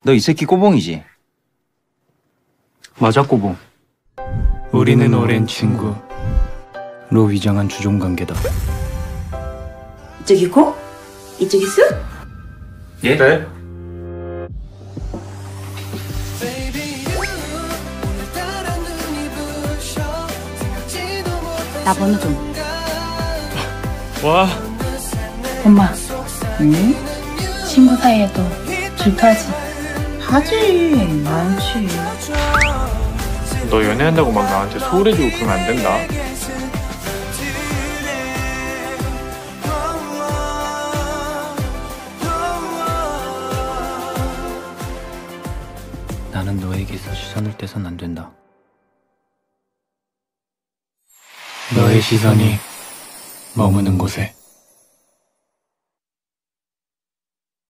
너 이 새끼 꼬봉이지? 맞아, 꼬봉. 우리는 오랜 친구로 위장한 주종관계다. 이쪽이 고? 이쪽이 수? 예? 네. 나 번호 좀. 와. 엄마. 응? 친구 사이에도 질투하지? 하지. 많지. 너 연애한다고 막 나한테 소홀해지고 그러면 안 된다. 나는 너에게서 시선을 떼선 안 된다. 너의 시선이 머무는 곳에